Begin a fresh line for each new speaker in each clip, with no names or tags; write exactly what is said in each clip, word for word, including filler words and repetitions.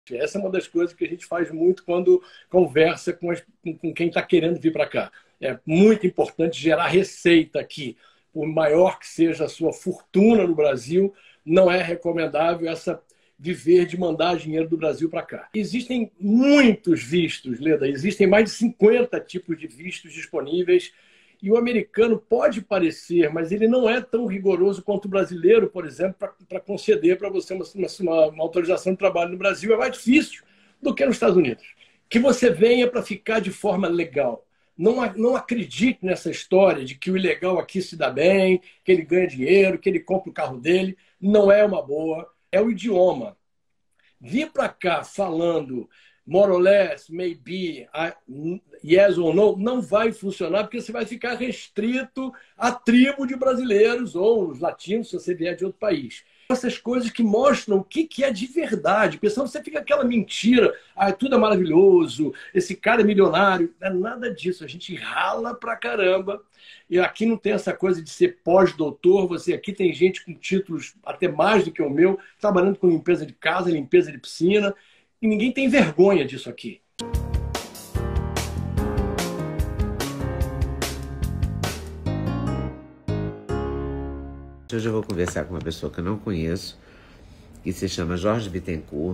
Essa é uma das coisas que a gente faz muito quando conversa com, as, com quem está querendo vir para cá. É muito importante gerar receita aqui. Por maior que seja a sua fortuna no Brasil, não é recomendável essa viver de mandar dinheiro do Brasil para cá. Existem muitos vistos, Leda. Existem mais de cinquenta tipos de vistos disponíveis. E o americano pode parecer, mas ele não é tão rigoroso quanto o brasileiro, por exemplo, para conceder para você uma, uma, uma autorização de trabalho no Brasil. É mais difícil do que nos Estados Unidos. Que você venha para ficar de forma legal. Não, não acredite nessa história de que o ilegal aqui se dá bem, que ele ganha dinheiro, que ele compra o carro dele. Não é uma boa. É o idioma. Vir para cá falando more or less, maybe, yes or no, não vai funcionar porque você vai ficar restrito à tribo de brasileiros ou os latinos, se você vier de outro país. Essas coisas que mostram o que é de verdade. Porque senão você fica aquela mentira, ah, tudo é maravilhoso, esse cara é milionário. Não é nada disso, a gente rala pra caramba. E aqui não tem essa coisa de ser pós-doutor, você aqui tem gente com títulos até mais do que o meu, trabalhando com limpeza de casa, limpeza de piscina, e ninguém tem vergonha disso aqui.
Hoje eu vou conversar com uma pessoa que eu não conheço, que se chama Jorge Bittencourt.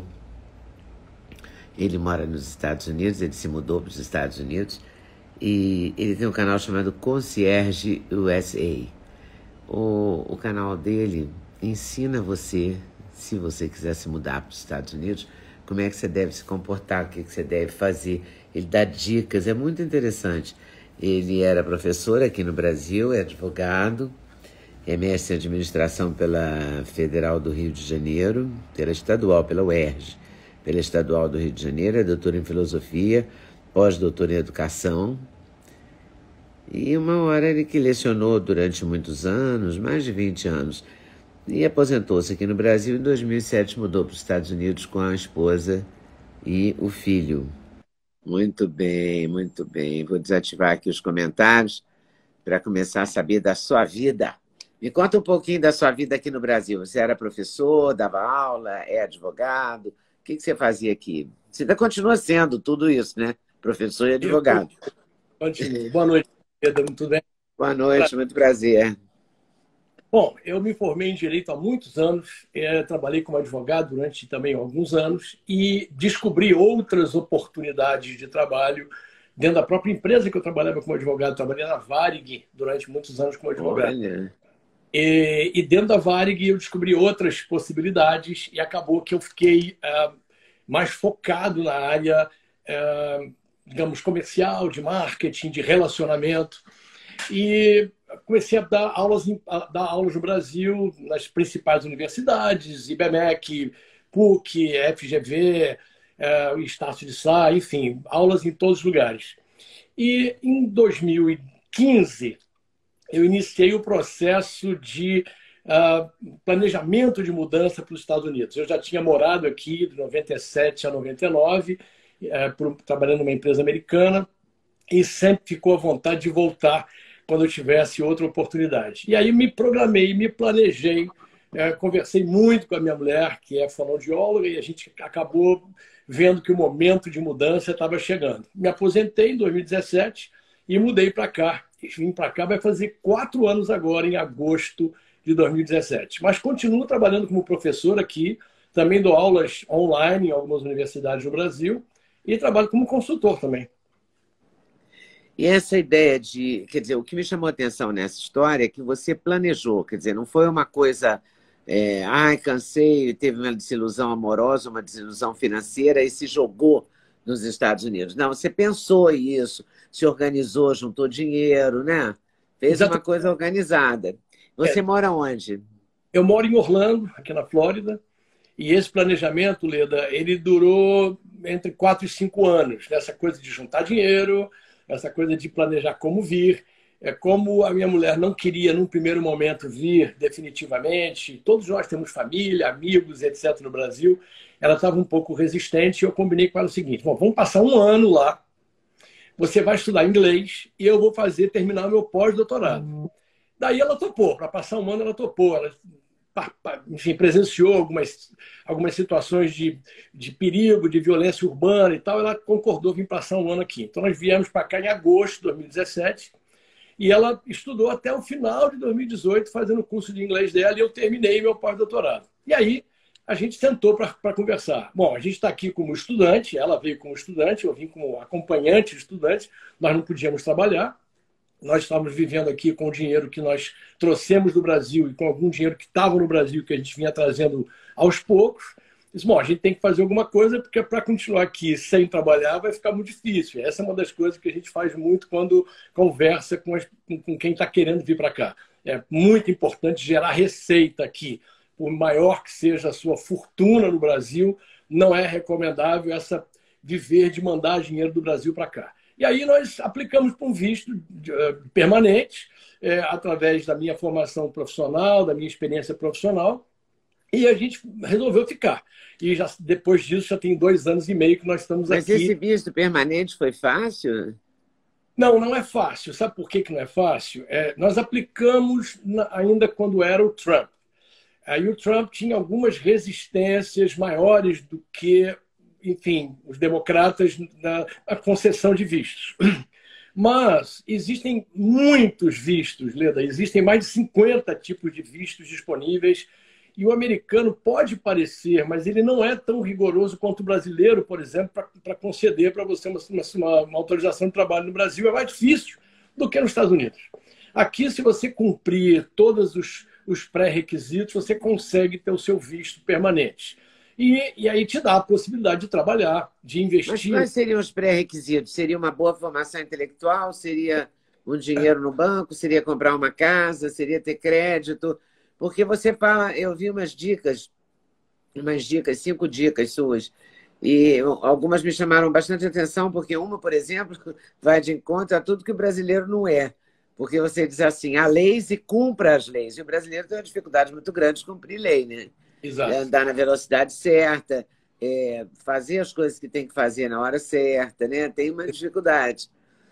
Ele mora nos Estados Unidos, ele se mudou para os Estados Unidos e ele tem um canal chamado Concierge U S A. O, o canal dele ensina você, se você quiser se mudar para os Estados Unidos, como é que você deve se comportar, o que, que você deve fazer. Ele dá dicas, é muito interessante. Ele era professor aqui no Brasil, é advogado, é mestre em administração pela Federal do Rio de Janeiro, pela estadual, pela U E R J, pela estadual do Rio de Janeiro, é doutor em filosofia, pós-doutor em educação. E uma hora ele que lecionou durante muitos anos, mais de vinte anos, e aposentou-se aqui no Brasil. Em dois mil e sete mudou para os Estados Unidos com a esposa e o filho. Muito bem, muito bem. Vou desativar aqui os comentários para começar a saber da sua vida. Me conta um pouquinho da sua vida aqui no Brasil. Você era professor, dava aula, é advogado? O que, que você fazia aqui? Você ainda continua sendo tudo isso, né? Professor e advogado.
Continuo. Boa noite, Pedro. Tudo bem?
Boa noite, muito prazer.
Bom, eu me formei em Direito há muitos anos, é, trabalhei como advogado durante também alguns anos e descobri outras oportunidades de trabalho dentro da própria empresa que eu trabalhava como advogado. Trabalhei na Varig durante muitos anos como advogado. Olha. E, e dentro da Varig eu descobri outras possibilidades e acabou que eu fiquei uh, mais focado na área, uh, digamos, comercial, de marketing, de relacionamento. E comecei a dar aulas, a dar aulas no Brasil, nas principais universidades, I B M E C, P U C, F G V, uh, Estácio de Sá, enfim, aulas em todos os lugares. E em dois mil e quinze... eu iniciei o processo de uh, planejamento de mudança para os Estados Unidos. Eu já tinha morado aqui de noventa e sete a noventa e nove, uh, por, trabalhando numa empresa americana, e sempre ficou à vontade de voltar quando eu tivesse outra oportunidade. E aí me programei, me planejei, uh, conversei muito com a minha mulher, que é fonoaudióloga, e a gente acabou vendo que o momento de mudança estava chegando. Me aposentei em dois mil e dezessete e mudei para cá. Vim para cá, vai fazer quatro anos agora, em agosto de dois mil e dezessete. Mas continuo trabalhando como professor aqui, também dou aulas online em algumas universidades do Brasil e trabalho como consultor também.
E essa ideia de, quer dizer, o que me chamou a atenção nessa história é que você planejou, quer dizer, não foi uma coisa, é, ai, cansei, teve uma desilusão amorosa, uma desilusão financeira e se jogou nos Estados Unidos. Não, você pensou isso, se organizou, juntou dinheiro, né? Fez Exato. Uma coisa organizada. Você é. mora onde?
Eu moro em Orlando, aqui na Flórida, e esse planejamento, Leda, ele durou entre quatro e cinco anos, nessa coisa de juntar dinheiro, essa coisa de planejar como vir. É como a minha mulher não queria, num primeiro momento, vir definitivamente. Todos nós temos família, amigos, etcétera no Brasil. Ela estava um pouco resistente e eu combinei com ela o seguinte: bom, vamos passar um ano lá, você vai estudar inglês e eu vou fazer, terminar o meu pós-doutorado. Uhum. Daí ela topou, para passar um ano ela topou. Ela enfim, presenciou algumas, algumas situações de, de perigo, de violência urbana e tal, ela concordou vir passar um ano aqui. Então, nós viemos para cá em agosto de dois mil e dezessete e ela estudou até o final de dois mil e dezoito, fazendo o curso de inglês dela, e eu terminei meu pós-doutorado. E aí, a gente sentou para conversar. Bom, a gente está aqui como estudante, ela veio como estudante, eu vim como acompanhante de estudante, nós não podíamos trabalhar. Nós estávamos vivendo aqui com o dinheiro que nós trouxemos do Brasil e com algum dinheiro que estava no Brasil, que a gente vinha trazendo aos poucos. Disse, bom, a gente tem que fazer alguma coisa, porque para continuar aqui sem trabalhar vai ficar muito difícil. Essa é uma das coisas que a gente faz muito quando conversa com, as, com quem está querendo vir para cá. É muito importante gerar receita aqui. Por maior que seja a sua fortuna no Brasil, não é recomendável essa viver de mandar dinheiro do Brasil para cá. E aí nós aplicamos para um visto permanente, é, através da minha formação profissional, da minha experiência profissional, e a gente resolveu ficar. E já, depois disso já tem dois anos e meio que nós estamos
Mas
aqui.
Mas esse visto permanente foi fácil?
Não, não é fácil. Sabe por que que não é fácil? É, nós aplicamos na, ainda quando era o Trump. Aí o Trump tinha algumas resistências maiores do que, enfim, os democratas na, na concessão de vistos. Mas existem muitos vistos, Leda. Existem mais de cinquenta tipos de vistos disponíveis. E o americano pode parecer, mas ele não é tão rigoroso quanto o brasileiro, por exemplo, para conceder para você uma, uma, uma autorização de trabalho no Brasil. É mais difícil do que nos Estados Unidos. Aqui, se você cumprir todos os, os pré-requisitos, você consegue ter o seu visto permanente. E, e aí te dá a possibilidade de trabalhar, de investir.
Mas quais seriam os pré-requisitos? Seria uma boa formação intelectual? Seria um dinheiro no banco? Seria comprar uma casa? Seria ter crédito? Porque você fala, eu vi umas dicas, umas dicas, cinco dicas suas, e algumas me chamaram bastante atenção, porque uma, por exemplo, vai de encontro a tudo que o brasileiro não é. Porque você diz assim, há leis e cumpra as leis. E o brasileiro tem uma dificuldade muito grande de cumprir lei, né?
Exato.
É andar na velocidade certa, é fazer as coisas que tem que fazer na hora certa, né? Tem uma dificuldade.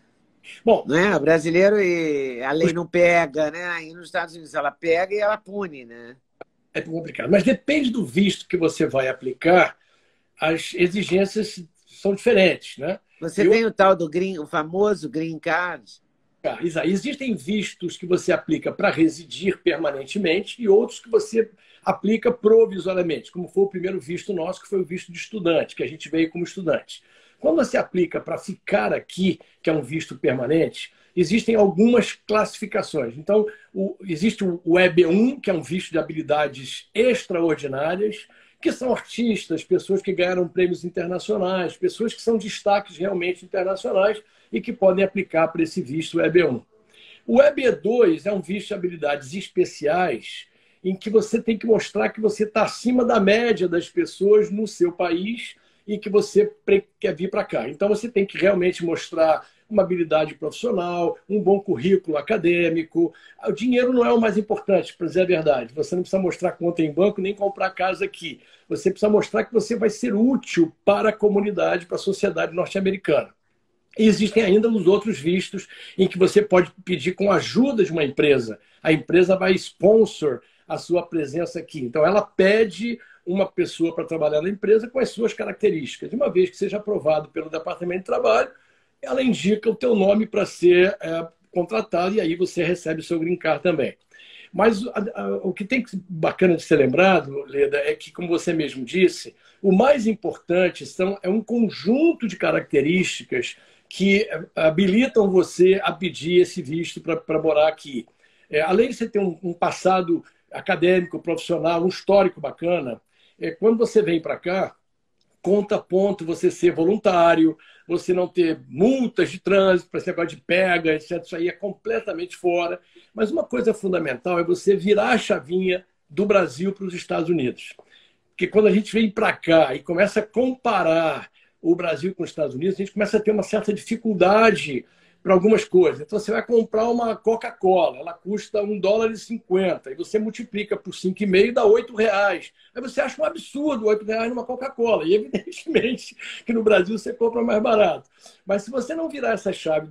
Bom, não é? O brasileiro, e a lei não pega, né? Aí nos Estados Unidos ela pega e ela pune, né?
É complicado. Mas depende do visto que você vai aplicar, as exigências são diferentes, né?
Você Eu... tem o tal do green, o famoso green card.
Ah, existem vistos que você aplica para residir permanentemente e outros que você aplica provisoriamente, como foi o primeiro visto nosso, que foi o visto de estudante, que a gente veio como estudante. Quando você aplica para ficar aqui, que é um visto permanente, existem algumas classificações. Então, o, existe o E B um, que é um visto de habilidades extraordinárias, que são artistas, pessoas que ganharam prêmios internacionais, pessoas que são destaques realmente internacionais e que podem aplicar para esse visto E B um. O E B dois é um visto de habilidades especiais, em que você tem que mostrar que você está acima da média das pessoas no seu país e que você quer vir para cá. Então, você tem que realmente mostrar uma habilidade profissional, um bom currículo acadêmico. O dinheiro não é o mais importante, para dizer a verdade. Você não precisa mostrar conta em banco nem comprar casa aqui. Você precisa mostrar que você vai ser útil para a comunidade, para a sociedade norte-americana. E existem ainda os outros vistos em que você pode pedir com a ajuda de uma empresa. A empresa vai sponsor a sua presença aqui. Então, ela pede uma pessoa para trabalhar na empresa com as suas características. De uma vez que seja aprovado pelo Departamento de Trabalho, ela indica o teu nome para ser é, contratado e aí você recebe o seu green card também. Mas a, a, o que tem que ser bacana de ser lembrado, Leda, é que, como você mesmo disse, o mais importante são, é um conjunto de características que habilitam você a pedir esse visto para morar aqui. É, além de você ter um, um passado acadêmico, profissional, um histórico bacana, é, quando você vem para cá, conta ponto você ser voluntário, você não ter multas de trânsito, para esse negócio de pega, etcétera. Isso aí é completamente fora. Mas uma coisa fundamental é você virar a chavinha do Brasil para os Estados Unidos. Porque quando a gente vem para cá e começa a comparar o Brasil com os Estados Unidos, a gente começa a ter uma certa dificuldade para algumas coisas. Então, você vai comprar uma Coca-Cola, ela custa um dólar e cinquenta, e você multiplica por cinco e meio, dá oito reais. Aí você acha um absurdo oito reais numa Coca-Cola. E, evidentemente, que no Brasil você compra mais barato. Mas se você não virar essa chave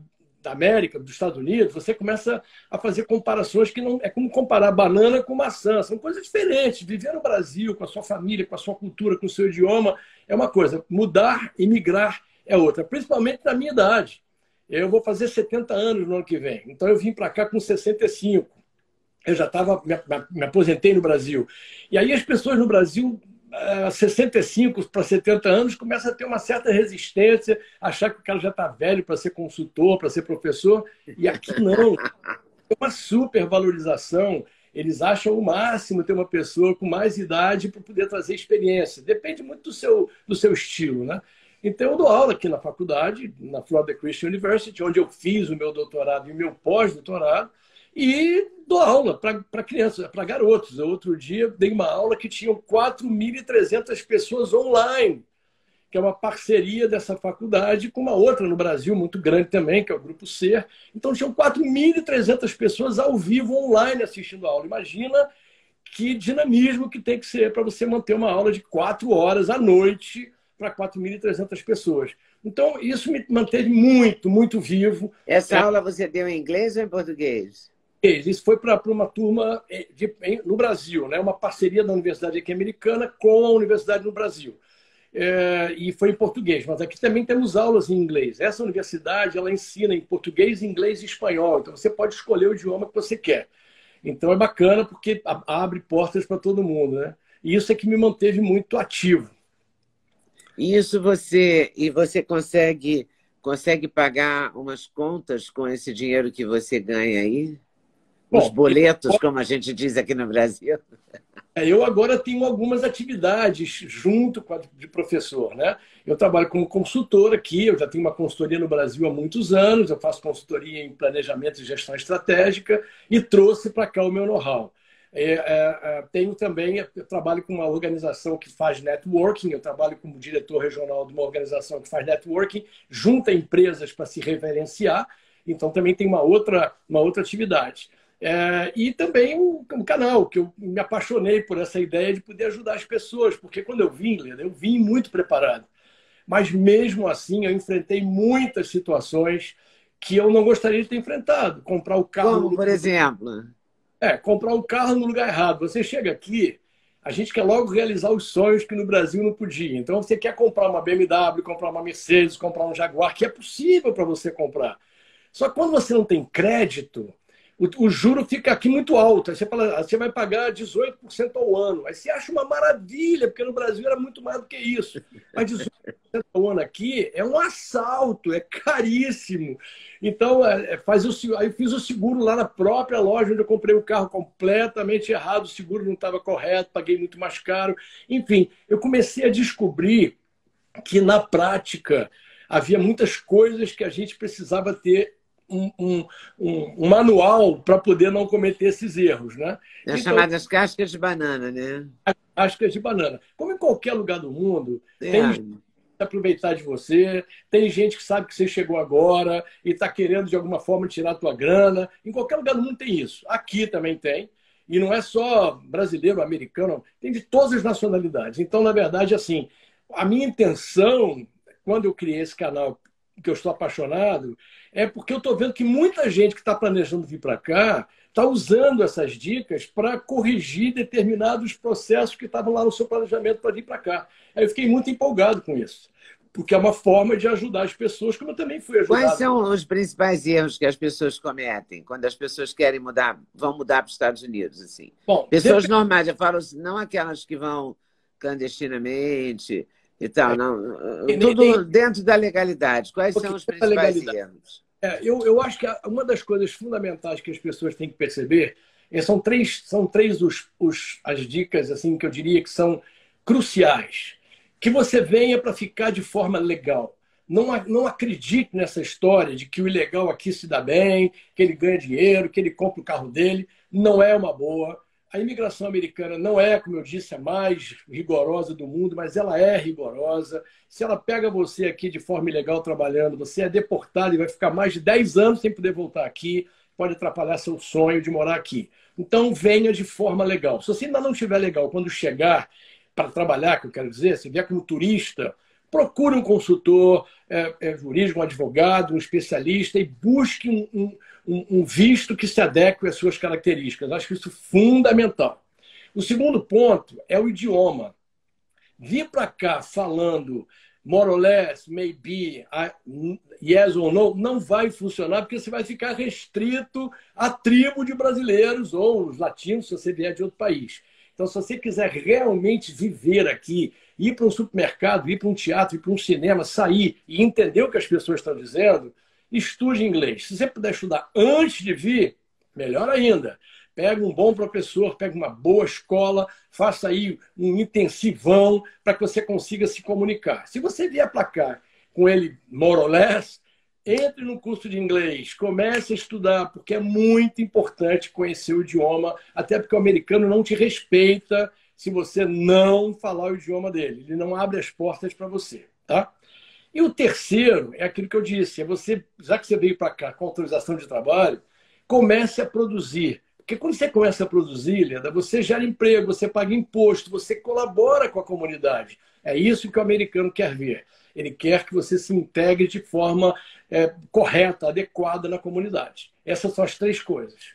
da América, dos Estados Unidos, você começa a fazer comparações que não... É como comparar banana com maçã. São coisas diferentes. Viver no Brasil, com a sua família, com a sua cultura, com o seu idioma, é uma coisa. Mudar e migrar é outra. Principalmente na minha idade. Eu vou fazer setenta anos no ano que vem. Então, eu vim para cá com sessenta e cinco. Eu já estava... Me, me aposentei no Brasil. E aí as pessoas no Brasil... sessenta e cinco para setenta anos, começa a ter uma certa resistência, achar que o cara já está velho para ser consultor, para ser professor, e aqui não. É uma supervalorização. Eles acham o máximo ter uma pessoa com mais idade para poder trazer experiência. Depende muito do seu, do seu estilo, né? Então, eu dou aula aqui na faculdade, na Florida Christian University, onde eu fiz o meu doutorado e o meu pós-doutorado, e dou aula para crianças, para garotos. Outro dia dei uma aula que tinham quatro mil e trezentas pessoas online, que é uma parceria dessa faculdade com uma outra no Brasil, muito grande também, que é o Grupo C. Então, tinham quatro mil e trezentas pessoas ao vivo online assistindo a aula. Imagina que dinamismo que tem que ser para você manter uma aula de quatro horas à noite para quatro mil e trezentas pessoas. Então, isso me manteve muito, muito vivo.
Essa
é...
aula você deu em inglês ou em português?
Isso foi para uma turma de, no Brasil, né? Uma parceria da Universidade aqui americana com a Universidade no Brasil. É, e foi em português, mas aqui também temos aulas em inglês. Essa universidade ela ensina em português, inglês e espanhol. Então você pode escolher o idioma que você quer. Então é bacana porque abre portas para todo mundo, né? E isso é que me manteve muito ativo.
Isso você e você consegue consegue pagar umas contas com esse dinheiro que você ganha aí? Os Bom, boletos, eu... como a gente diz aqui no Brasil.
Eu agora tenho algumas atividades junto com a de professor, né? Eu trabalho como consultor aqui, eu já tenho uma consultoria no Brasil há muitos anos, eu faço consultoria em planejamento e gestão estratégica e trouxe para cá o meu know-how. É, é, tenho também, eu trabalho com uma organização que faz networking, eu trabalho como diretor regional de uma organização que faz networking, junta empresas para se referenciar, então também tem uma outra, uma outra atividade. É, e também um, um canal, que eu me apaixonei por essa ideia de poder ajudar as pessoas, porque quando eu vim, Leda, eu vim muito preparado. Mas mesmo assim, eu enfrentei muitas situações que eu não gostaria de ter enfrentado. Comprar o carro...
Como, por exemplo?
É, comprar um carro no lugar errado. Você chega aqui, a gente quer logo realizar os sonhos que no Brasil não podia. Então, você quer comprar uma B M W, comprar uma Mercedes, comprar um Jaguar, que é possível para você comprar. Só que quando você não tem crédito... O, o juro fica aqui muito alto. Aí você, fala, você vai pagar dezoito por cento ao ano. Aí você acha uma maravilha, porque no Brasil era muito mais do que isso. Mas dezoito por cento ao ano aqui é um assalto, é caríssimo. Então, é, faz o, aí eu fiz o seguro lá na própria loja onde eu comprei o carro completamente errado, o seguro não estava correto, paguei muito mais caro. Enfim, eu comecei a descobrir que, na prática, havia muitas coisas que a gente precisava ter Um, um, um, um manual para poder não cometer esses erros, né?
As
então,
chamadas cascas de banana, né?
As cascas de banana. Como em qualquer lugar do mundo,
é.
tem gente que aproveitar de você, tem gente que sabe que você chegou agora e está querendo de alguma forma tirar a tua grana. Em qualquer lugar do mundo tem isso. Aqui também tem. E não é só brasileiro, americano, tem de todas as nacionalidades. Então, na verdade, assim, a minha intenção, quando eu criei esse canal, que eu estou apaixonado, é porque eu estou vendo que muita gente que está planejando vir para cá está usando essas dicas para corrigir determinados processos que estavam lá no seu planejamento para vir para cá. Aí eu fiquei muito empolgado com isso, porque é uma forma de ajudar as pessoas, como eu também fui ajudado.
Quais são os principais erros que as pessoas cometem quando as pessoas querem mudar, vão mudar para os Estados Unidos? Assim?
Bom,
pessoas
depend...
normais, eu falo não aquelas que vão clandestinamente e tal, é. não, tudo tem... dentro da legalidade. Quais porque são os principais erros?
É, eu, eu acho que uma das coisas fundamentais que as pessoas têm que perceber é, são três, são três os, os, as dicas assim, que eu diria que são cruciais. Que você venha para ficar de forma legal. Não, não acredite nessa história de que o ilegal aqui se dá bem, que ele ganha dinheiro, que ele compra o carro dele. Não é uma boa. A imigração americana não é, como eu disse, a mais rigorosa do mundo, mas ela é rigorosa. Se ela pega você aqui de forma ilegal trabalhando, você é deportado e vai ficar mais de dez anos sem poder voltar aqui, pode atrapalhar seu sonho de morar aqui. Então, venha de forma legal. Se você ainda não estiver legal, quando chegar para trabalhar, que eu quero dizer, se vier como turista, procure um consultor é, é, jurídico, um advogado, um especialista e busque um, um, um visto que se adeque às suas características. Acho que isso é fundamental. O segundo ponto é o idioma. Vir para cá falando more or less, maybe, yes or no, não vai funcionar, porque você vai ficar restrito à tribo de brasileiros ou os latinos, se você vier de outro país. Então, se você quiser realmente viver aqui, ir para um supermercado, ir para um teatro, ir para um cinema, sair e entender o que as pessoas estão dizendo, estude inglês. Se você puder estudar antes de vir, melhor ainda. Pega um bom professor, pega uma boa escola, faça aí um intensivão para que você consiga se comunicar. Se você vier para cá com ele more or less, entre no curso de inglês, comece a estudar, porque é muito importante conhecer o idioma, até porque o americano não te respeita se você não falar o idioma dele. Ele não abre as portas para você, tá? E o terceiro é aquilo que eu disse, é você, já que você veio para cá com autorização de trabalho, comece a produzir. Porque quando você começa a produzir, Leda, você gera emprego, você paga imposto, você colabora com a comunidade. É isso que o americano quer ver. Ele quer que você se integre de forma é, correta, adequada na comunidade. Essas são as três coisas.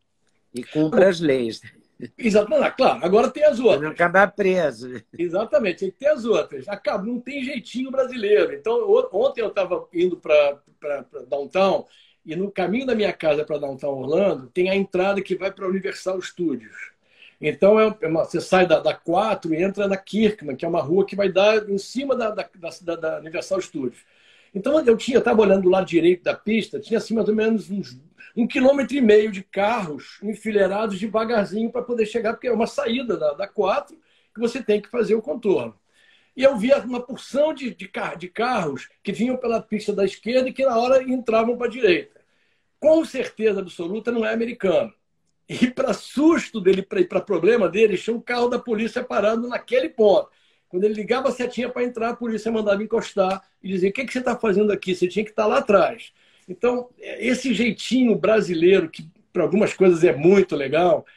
E cumpra as leis.
Exatamente, claro. Agora tem as outras.
Para não acabar preso.
Exatamente, tem que ter as outras. Acaba, não tem jeitinho brasileiro. Então, ontem eu estava indo para Downtown, e no caminho da minha casa para Downtown Orlando, tem a entrada que vai para a Universal Studios. Então, é uma, você sai da, da quatro e entra na Kirkman, que é uma rua que vai dar em cima da, da, da, da Universal Studios. Então, eu tinha, estava olhando do lado direito da pista, tinha assim mais ou menos uns, um quilômetro e meio de carros enfileirados devagarzinho para poder chegar, porque é uma saída da, da quatro que você tem que fazer o contorno. E eu via uma porção de, de, de carros que vinham pela pista da esquerda e que na hora entravam para a direita. Com certeza absoluta não é americano. E para susto dele, para problema dele, tinha um carro da polícia parado naquele ponto. Quando ele ligava a setinha para entrar, a polícia mandava encostar e dizia: o que, que você está fazendo aqui? Você tinha que estar lá atrás. Então, esse jeitinho brasileiro, que para algumas coisas é muito legal,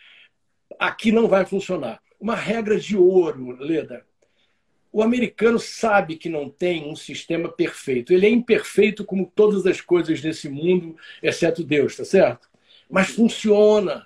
aqui não vai funcionar. Uma regra de ouro, Leda. O americano sabe que não tem um sistema perfeito. Ele é imperfeito como todas as coisas desse mundo, exceto Deus, tá certo? Mas funciona.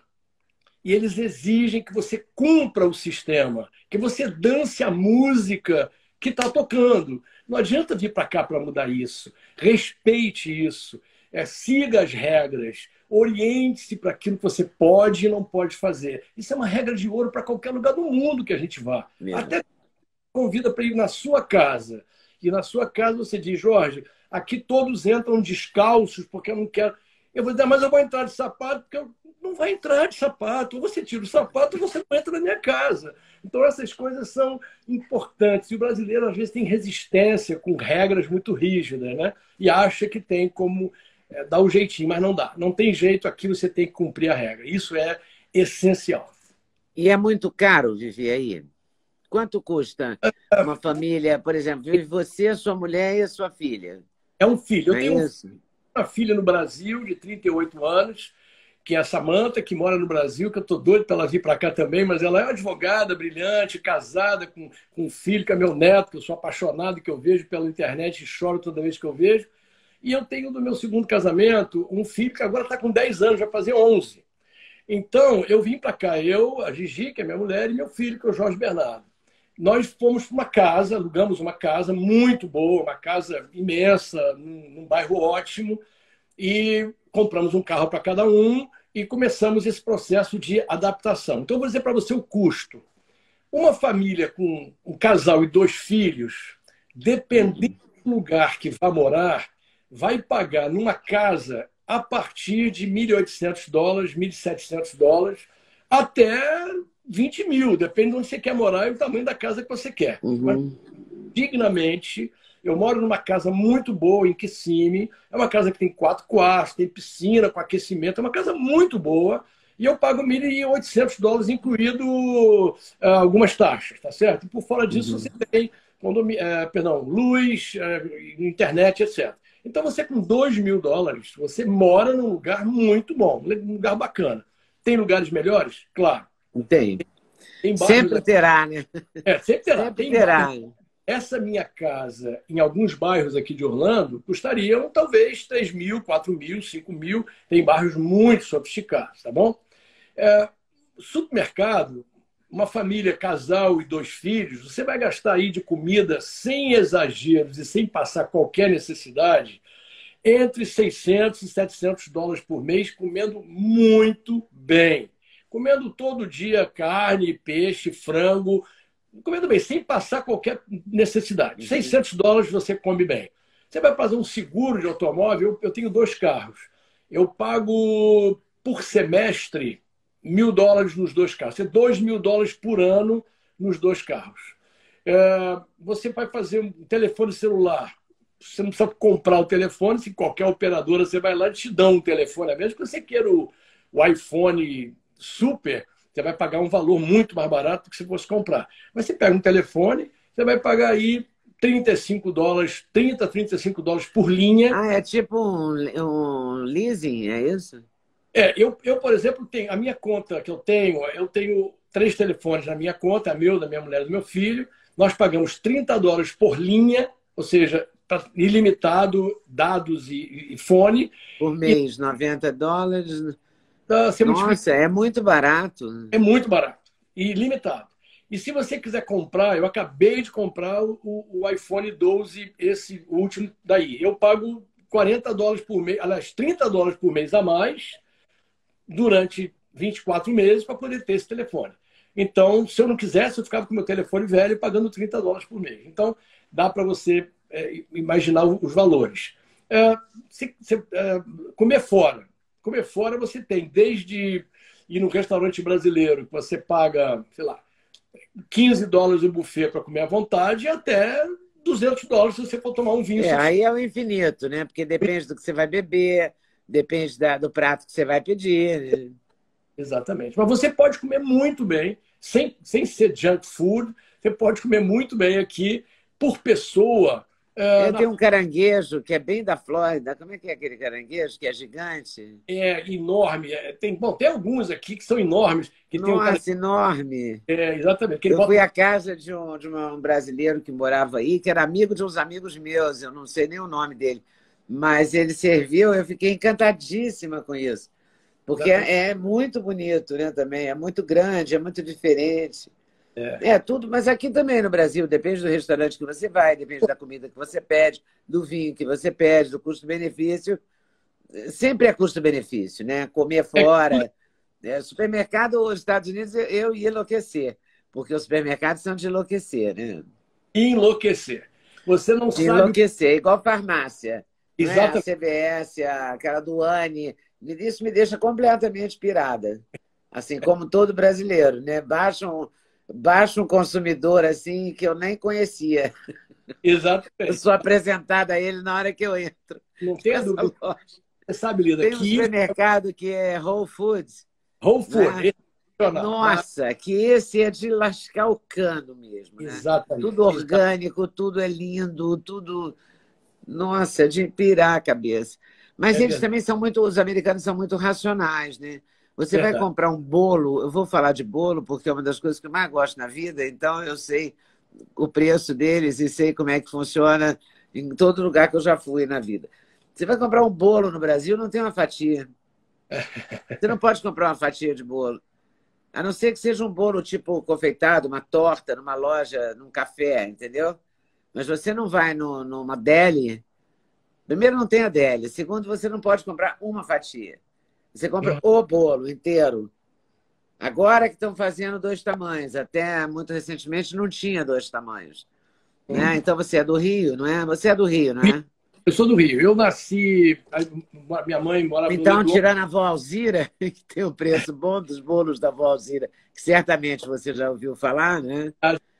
E eles exigem que você cumpra o sistema, que você dance a música que está tocando. Não adianta vir para cá para mudar isso. Respeite isso. É, siga as regras. Oriente-se para aquilo que você pode e não pode fazer. Isso é uma regra de ouro para qualquer lugar do mundo que a gente vá. Mesmo. Até convida para ir na sua casa. E na sua casa você diz: Jorge, aqui todos entram descalços porque eu não quero. Eu vou dizer: mas eu vou entrar de sapato porque eu não vai entrar de sapato. Ou você tira o sapato ou você não entra na minha casa. Então essas coisas são importantes. E o brasileiro às vezes tem resistência com regras muito rígidas, né? E acha que tem como é, dar um jeitinho, mas não dá. Não tem jeito, aqui você tem que cumprir a regra. Isso é essencial.
E é muito caro viver aí? Quanto custa uma família, por exemplo, vive você, sua mulher e a sua filha?
É um filho. Eu
é
tenho
isso?
uma filha no Brasil de trinta e oito anos, que é a Samanta, que mora no Brasil, que eu estou doido para ela vir para cá também, mas ela é uma advogada brilhante, casada, com, com um filho que é meu neto, que eu sou apaixonado, que eu vejo pela internet e choro toda vez que eu vejo. E eu tenho do meu segundo casamento um filho que agora está com dez anos, vai fazer onze. Então, eu vim para cá, eu, a Gigi, que é minha mulher, e meu filho, que é o Jorge Bernardo. Nós fomos para uma casa, alugamos uma casa muito boa, uma casa imensa, num, num bairro ótimo, e compramos um carro para cada um e começamos esse processo de adaptação. Então, eu vou dizer para você o custo. Uma família com um casal e dois filhos, dependendo do lugar que vai morar, vai pagar numa casa a partir de mil e oitocentos dólares, mil e setecentos dólares, até vinte mil, depende de onde você quer morar e o tamanho da casa que você quer.
Uhum.
Mas, dignamente, eu moro numa casa muito boa em Kissimmee, é uma casa que tem quatro quartos, tem piscina com aquecimento, é uma casa muito boa, e eu pago mil e oitocentos dólares, incluído uh, algumas taxas, tá certo? E por fora disso, uhum, você tem uh, perdão, luz, uh, internet, etcétera. Então, você com dois mil dólares, você mora num lugar muito bom, um lugar bacana. Tem lugares melhores? Claro.
Tem. Tem sempre terá, né?
É, sempre terá.
Sempre
tem
terá.
Bairros, essa minha casa, em alguns bairros aqui de Orlando, custariam talvez três mil, quatro mil, cinco mil. Tem bairros muito sofisticados, tá bom? É, supermercado, uma família, casal e dois filhos, você vai gastar aí de comida sem exageros e sem passar qualquer necessidade entre seiscentos e setecentos dólares por mês, comendo muito bem. Comendo todo dia carne, peixe, frango, comendo bem, sem passar qualquer necessidade. Uhum. seiscentos dólares você come bem. Você vai fazer um seguro de automóvel, eu, eu tenho dois carros. Eu pago por semestre mil dólares nos dois carros. É dois mil dólares por ano nos dois carros. É, você vai fazer um telefone celular. Você não precisa comprar o telefone, se qualquer operadora você vai lá e te dá um telefone. A menos que você queira o, o iPhone Super, você vai pagar um valor muito mais barato do que se fosse comprar. Mas você pega um telefone, você vai pagar aí trinta e cinco dólares, trinta, trinta e cinco dólares por linha.
Ah, é tipo um, um leasing, é isso?
É, eu, eu, por exemplo, tenho a minha conta que eu tenho, eu tenho três telefones na minha conta, a meu, da minha mulher e do meu filho. Nós pagamos trinta dólares por linha, ou seja, ilimitado, dados e, e fone.
Por mês, e, noventa dólares.
Uh,
Nossa, é muito barato.
É muito barato e ilimitado. E se você quiser comprar, eu acabei de comprar o, o iPhone doze, esse último daí. Eu pago quarenta dólares por mês, aliás, trinta dólares por mês a mais, durante vinte e quatro meses, para poder ter esse telefone. Então, se eu não quisesse, eu ficava com o meu telefone velho pagando trinta dólares por mês. Então, dá para você é, imaginar os valores. É, se, se, é, comer fora. Comer fora você tem desde ir no restaurante brasileiro, que você paga, sei lá, quinze dólares o buffet para comer à vontade, até duzentos dólares se você for tomar um vinho.
É, aí é o infinito, né? Porque depende do que você vai beber, depende da, do prato que você vai pedir.
Exatamente. Mas você pode comer muito bem, sem, sem ser junk food, você pode comer muito bem aqui por pessoa.
É, Eu na... tenho um caranguejo que é bem da Flórida. Como é que é aquele caranguejo que é gigante?
É enorme. Tem, bom, tem alguns aqui que são enormes. Que
Nossa,
tem um...
enorme.
É, exatamente.
Eu
bota...
fui à casa de um, de um brasileiro que morava aí, que era amigo de uns amigos meus, eu não sei nem o nome dele, mas ele serviu, eu fiquei encantadíssima com isso. Porque é, é muito bonito, né, também. É muito grande, é muito diferente. É. é tudo, mas aqui também no Brasil, depende do restaurante que você vai, depende da comida que você pede, do vinho que você pede, do custo-benefício. Sempre é custo-benefício, né? Comer fora. É, supermercado, os Estados Unidos, eu ia enlouquecer, porque os supermercados são de enlouquecer, né?
Enlouquecer. Você não
de
sabe...
Enlouquecer, igual farmácia.
Exatamente.
Né? A C V S, aquela do Anne. Isso me deixa completamente pirada. Assim, como todo brasileiro, né? Baixa um, baixa um consumidor assim que eu nem conhecia.
Exatamente.
Eu sou apresentada a ele na hora que eu entro.
Não tem dúvida. Você sabe, Lida,
tem um aqui... supermercado que é Whole Foods.
Whole Foods.
Né? Nossa, que esse é de lascar o cano mesmo. Né?
Exatamente.
Tudo orgânico, Exatamente. Tudo é lindo, tudo... Nossa, de pirar a cabeça. Mas é eles verdade. Também são muito... Os americanos são muito racionais, né? Você verdade. Vai comprar um bolo... Eu vou falar de bolo porque é uma das coisas que eu mais gosto na vida, então eu sei o preço deles e sei como é que funciona em todo lugar que eu já fui na vida. Você vai comprar um bolo no Brasil, não tem uma fatia. Você não pode comprar uma fatia de bolo. A não ser que seja um bolo tipo confeitado, uma torta, numa loja, num café, entendeu? Mas você não vai no, numa deli. Primeiro, não tem a deli. Segundo, você não pode comprar uma fatia. Você compra o bolo inteiro. Agora que estão fazendo dois tamanhos. Até muito recentemente não tinha dois tamanhos. Hum. Né? Então você é do Rio, não é? Você é do Rio, não é?
Eu sou do Rio. Eu nasci... Minha mãe morava
então,
no
Então, tirando a vó Alzira, que tem o preço bom dos bolos da vó Alzira, que certamente você já ouviu falar, né?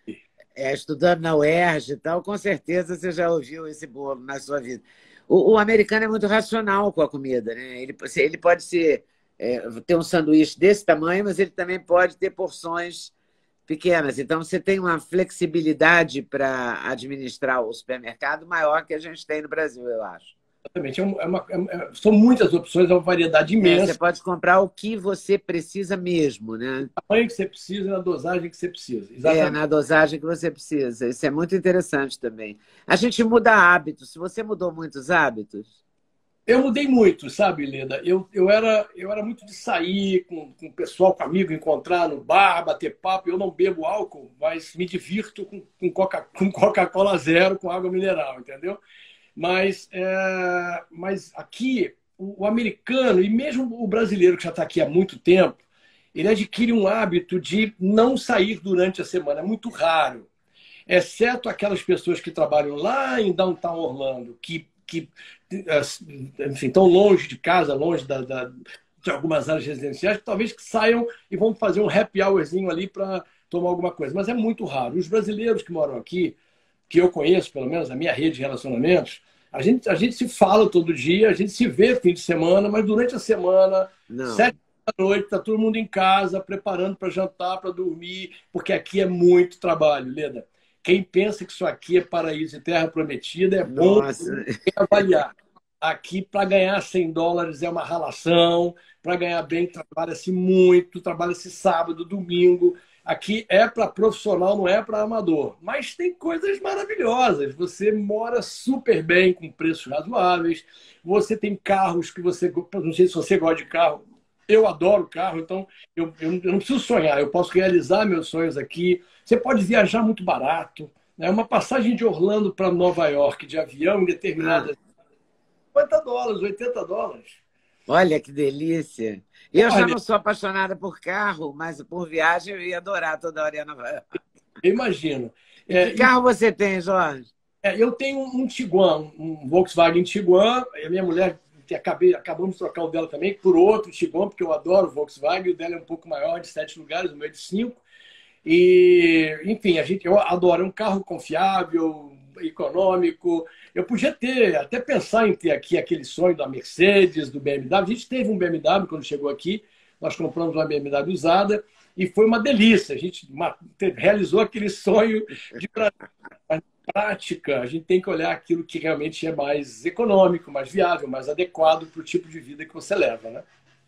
É, estudando na U E R J e tal, com certeza você já ouviu esse bolo na sua vida. O, o americano é muito racional com a comida, né? Ele, ele pode ser, é, ter um sanduíche desse tamanho, mas ele também pode ter porções pequenas. Então, você tem uma flexibilidade para administrar o supermercado maior que a gente tem no Brasil, eu acho.
Exatamente. É uma, é uma, é, são muitas opções, é uma variedade imensa.
É, você pode comprar o que você precisa mesmo, né?
O tamanho que você precisa, na dosagem que você precisa.
É,
Exatamente.
na dosagem que você precisa. Isso é muito interessante também. A gente muda hábitos. Se você mudou muitos hábitos,
Eu mudei muito, sabe, Leda? Eu, eu, era, eu era muito de sair com, com o pessoal, com amigo, encontrar no bar, bater papo. Eu não bebo álcool, mas me divirto com, com Coca, com Coca-Cola zero, com água mineral, entendeu? Mas, é, mas aqui, o, o americano, e mesmo o brasileiro que já está aqui há muito tempo, ele adquire um hábito de não sair durante a semana. É muito raro. Exceto aquelas pessoas que trabalham lá em Downtown Orlando, que, que enfim, estão longe de casa, longe da, da, de algumas áreas residenciais, que talvez que saiam e vão fazer um happy hourzinho ali para tomar alguma coisa. Mas é muito raro. Os brasileiros que moram aqui, que eu conheço, pelo menos, a minha rede de relacionamentos, a gente, a gente se fala todo dia, a gente se vê fim de semana, mas durante a semana,
não.
sete da noite, está todo mundo em casa, preparando para jantar, para dormir, porque aqui é muito trabalho, Leda. Quem pensa que isso aqui é paraíso e terra prometida é bom avaliar. Aqui, para ganhar cem dólares é uma ralação, para ganhar bem, trabalha-se muito, trabalha-se sábado, domingo. Aqui é para profissional, não é para amador. Mas tem coisas maravilhosas. Você mora super bem, com preços razoáveis. Você tem carros que você... Não sei se você gosta de carro. Eu adoro carro, então eu, eu não preciso sonhar. Eu posso realizar meus sonhos aqui. Você pode viajar muito barato. Né? Uma passagem de Orlando para Nova York de avião em determinadas... cinquenta dólares, oitenta dólares.
Olha que delícia. Eu já não sou apaixonada por carro, mas por viagem eu ia adorar toda hora ir a Nova York.
Eu imagino.
Que é, carro e... você tem, Jorge?
É, eu tenho um Tiguan, um Volkswagen Tiguan. A minha mulher, acabei, acabamos de trocar o dela também por outro Tiguan, porque eu adoro o Volkswagen. O dela é um pouco maior, de sete lugares, o meu é de cinco. E, enfim, a gente, eu adoro. É um carro confiável, econômico. Eu podia ter, até pensar em ter aqui aquele sonho da Mercedes, do B M W. A gente teve um B M W quando chegou aqui, nós compramos uma B M W usada e foi uma delícia. A gente realizou aquele sonho de prática. A gente tem que olhar aquilo que realmente é mais econômico, mais viável, mais adequado para o tipo de vida que você leva, né?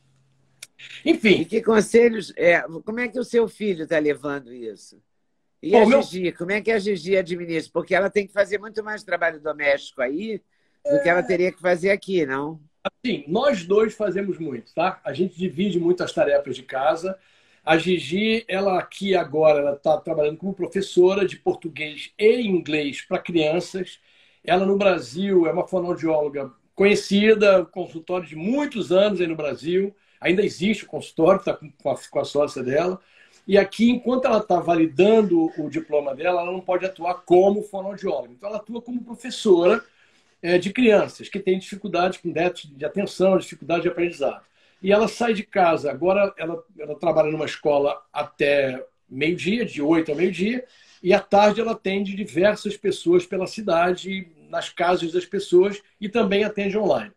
Enfim.
E que conselhos... É, como é que o seu filho está levando isso? E Bom, a Gigi, meu... como é que a Gigi administra? Porque ela tem que fazer muito mais trabalho doméstico aí do é... que ela teria que fazer aqui, não?
Sim, nós dois fazemos muito, tá? A gente divide muito as tarefas de casa. A Gigi, ela aqui agora, ela está trabalhando como professora de português e inglês para crianças. Ela no Brasil é uma fonoaudióloga conhecida, consultório de muitos anos aí no Brasil. Ainda existe o consultório, está com a, com a sócia dela. E aqui, enquanto ela está validando o diploma dela, ela não pode atuar como fonoaudióloga. Então, ela atua como professora é, de crianças que têm dificuldade com déficit de atenção, dificuldade de aprendizado. E ela sai de casa. Agora, ela, ela trabalha numa escola até meio-dia, de oito a meio-dia, e à tarde ela atende diversas pessoas pela cidade, nas casas das pessoas, e também atende online.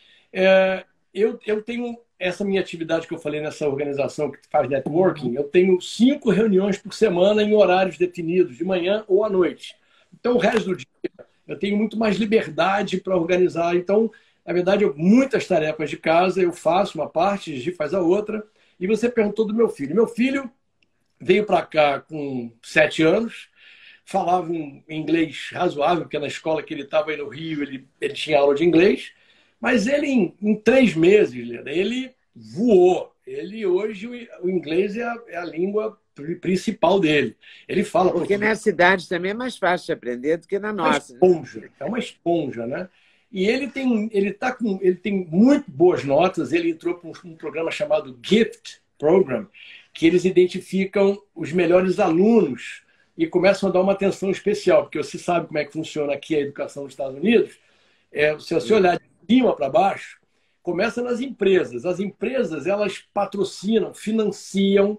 É, eu, eu tenho... Essa minha atividade que eu falei nessa organização que faz networking, eu tenho cinco reuniões por semana em horários definidos, de manhã ou à noite. Então, o resto do dia, eu tenho muito mais liberdade para organizar. Então, na verdade, eu, muitas tarefas de casa eu faço uma parte, Gigi faz a outra. E você perguntou do meu filho. Meu filho veio para cá com sete anos, falava um inglês razoável, porque na escola que ele estava aí no Rio, ele, ele tinha aula de inglês. Mas ele, em, em três meses, ele voou. Ele, hoje, o, o inglês é a, é a língua principal dele. Ele fala...
Porque na cidade também é mais fácil de aprender do que na nossa.
É uma esponja, né? É uma esponja, né? E ele tem, ele tá com, ele tem muito boas notas. Ele entrou para um, um programa chamado GIFT Program, que eles identificam os melhores alunos e começam a dar uma atenção especial, porque você sabe como é que funciona aqui a educação nos Estados Unidos. É, se você olhar de cima para baixo, começa nas empresas. As empresas, elas patrocinam, financiam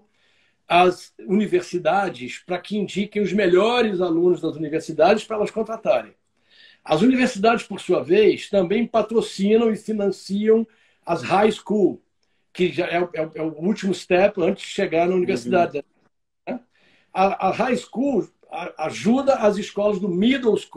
as universidades para que indiquem os melhores alunos das universidades para elas contratarem. As universidades, por sua vez, também patrocinam e financiam as high school, que já é, é, é o último step antes de chegar na universidade. Uhum. A, a high school ajuda as escolas do middle school.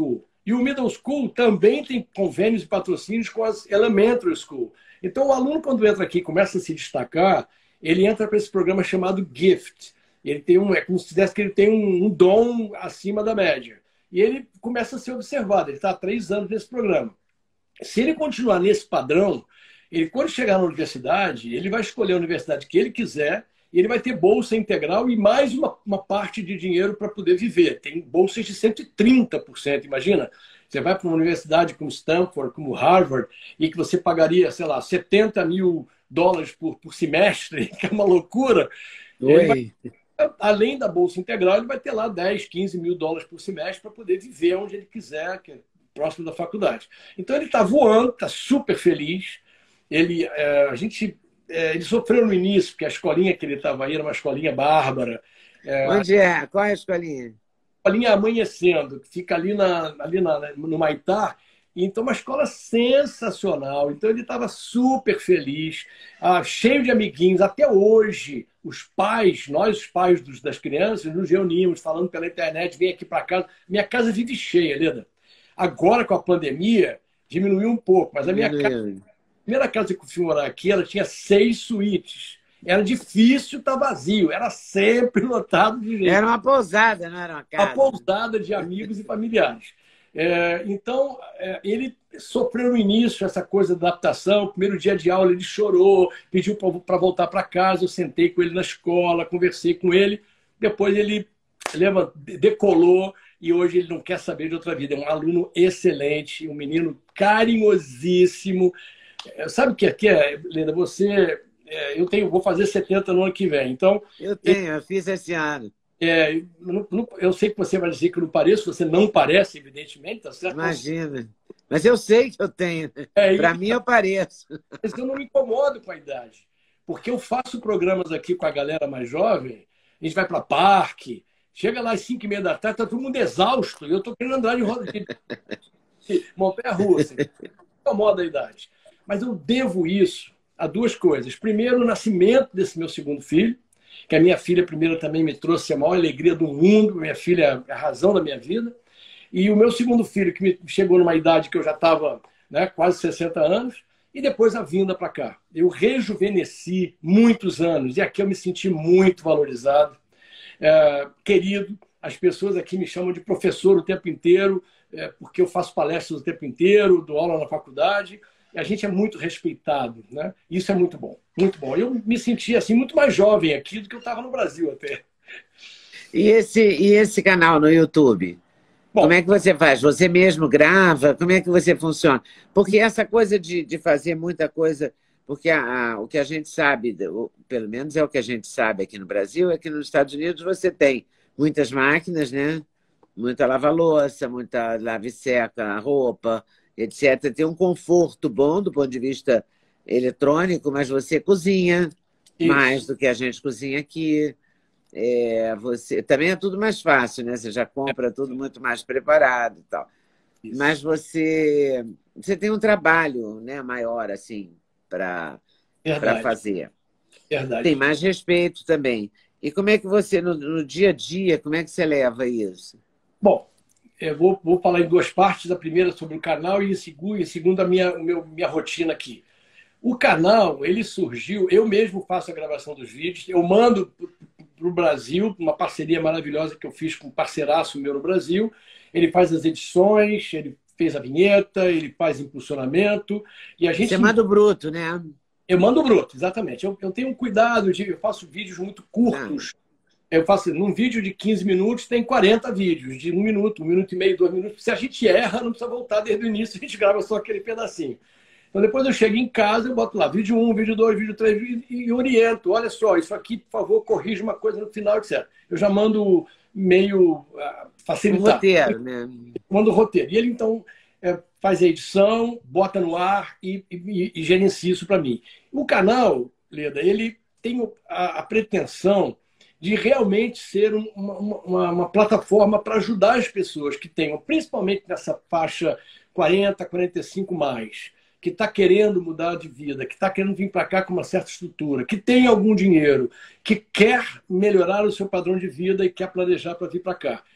E o Middle School também tem convênios e patrocínios com as Elementary School. Então, o aluno, quando entra aqui e começa a se destacar, ele entra para esse programa chamado GIFT. Ele tem um, é como se dissesse que ele tem um, um dom acima da média. E ele começa a ser observado. Ele está há três anos nesse programa. Se ele continuar nesse padrão, ele, quando chegar na universidade, ele vai escolher a universidade que ele quiser e ele vai ter bolsa integral e mais uma, uma parte de dinheiro para poder viver. Tem bolsas de cento e trinta por cento, imagina. Você vai para uma universidade como Stanford, como Harvard, e que você pagaria, sei lá, setenta mil dólares por, por semestre, que é uma loucura. Vai, além da bolsa integral, ele vai ter lá dez, quinze mil dólares por semestre para poder viver onde ele quiser, que é próximo da faculdade. Então ele está voando, está super feliz. Ele, é, a gente, é, ele sofreu no início, porque a escolinha que ele estava aí era uma escolinha bárbara. É,
Onde é? Qual é a escolinha?
A escolinha Amanhecendo, que fica ali, na, ali na, no Maitá. Então, uma escola sensacional. Então, ele estava super feliz, ah, cheio de amiguinhos. Até hoje, os pais, nós, os pais dos, das crianças, nos reunimos, falando pela internet, vem aqui para casa. Minha casa vive cheia, Leda. Agora, com a pandemia, diminuiu um pouco, mas a minha casa, a primeira casa que eu fui morar aqui, ela tinha seis suítes. Era difícil estar vazio, era sempre lotado de gente.
Era uma pousada, não era uma casa?
Uma pousada de amigos e familiares. É, então, é, ele sofreu no início essa coisa da adaptação. Primeiro dia de aula, ele chorou, pediu para voltar para casa. Eu sentei com ele na escola, conversei com ele. Depois ele leva, decolou e hoje ele não quer saber de outra vida. É um aluno excelente, um menino carinhosíssimo. É, sabe o que é, que é, Leda? Você... É, eu tenho, vou fazer setenta no ano que vem. Então,
eu tenho, eu fiz esse ano.
É, não, não, eu sei que você vai dizer que eu não pareço, você não parece, evidentemente, tá certo?
Imagina. Mas eu sei que eu tenho.
É,
Para mim, eu pareço.
Mas eu não me incomodo com a idade. Porque eu faço programas aqui com a galera mais jovem, a gente vai para parque, chega lá às cinco e meia da tarde, tá todo mundo exausto, e eu estou querendo andar de roda de montanha-russa. Não incomoda a idade. Mas eu devo isso a duas coisas. Primeiro, o nascimento desse meu segundo filho, que a minha filha primeira também me trouxe a maior alegria do mundo, minha filha é a razão da minha vida. E o meu segundo filho, que me chegou numa idade que eu já estava, né, quase sessenta anos, e depois a vinda para cá. Eu rejuvenesci muitos anos, e aqui eu me senti muito valorizado, é, querido. As pessoas aqui me chamam de professor o tempo inteiro, é, porque eu faço palestras o tempo inteiro, dou aula na faculdade. A gente é muito respeitado, né? Isso é muito bom, muito bom. Eu me senti assim muito mais jovem aqui do que eu estava no Brasil até.
E esse, e esse canal no YouTube? Bom, como é que você faz? Você mesmo grava? Como é que você funciona? Porque essa coisa de, de fazer muita coisa... Porque a, a, o que a gente sabe, pelo menos é o que a gente sabe aqui no Brasil, é que nos Estados Unidos você tem muitas máquinas, né? Muita lava-louça, muita lave-seca, roupa, etcétera. Tem um conforto bom do ponto de vista eletrônico, mas você cozinha Isso. mais do que a gente cozinha aqui. É, você, também é tudo mais fácil, né? Você já compra tudo muito mais preparado e tal. Isso. Mas você, você tem um trabalho, né, maior assim para fazer.
Verdade.
Tem mais respeito também. E como é que você, no, no dia a dia, como é que você leva isso?
Bom, eu vou, vou falar em duas partes. A primeira sobre o canal e em segundo, em segundo a minha, meu, minha rotina aqui. O canal, ele surgiu, eu mesmo faço a gravação dos vídeos, eu mando para o Brasil, uma parceria maravilhosa que eu fiz com um parceiraço meu no Brasil. Ele faz as edições, ele fez a vinheta, ele faz impulsionamento. E a gente...
Você manda o bruto, né?
Eu mando o bruto, exatamente. Eu, eu tenho um cuidado, de, eu faço vídeos muito curtos. Ah. Eu faço, num vídeo de quinze minutos, tem quarenta vídeos, de um minuto, um minuto e meio, dois minutos. Se a gente erra, não precisa voltar desde o início, a gente grava só aquele pedacinho. Então, depois eu chego em casa, eu boto lá vídeo um, vídeo dois, vídeo três e, e oriento. Olha só, isso aqui, por favor, corrija uma coisa no final, etcétera. Eu já mando meio uh, facilitado.
Um roteiro, né?
Mando o roteiro. E ele, então, é, faz a edição, bota no ar e, e, e gerencia isso para mim. O canal, Leda, ele tem a, a pretensão de realmente ser uma, uma, uma plataforma para ajudar as pessoas que tenham, principalmente nessa faixa quarenta, quarenta e cinco mais, que está querendo mudar de vida, que está querendo vir para cá com uma certa estrutura, que tem algum dinheiro, que quer melhorar o seu padrão de vida e quer planejar para vir para cá.